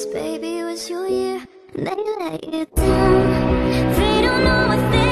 baby, it was your year, and they let you down. They don't know what they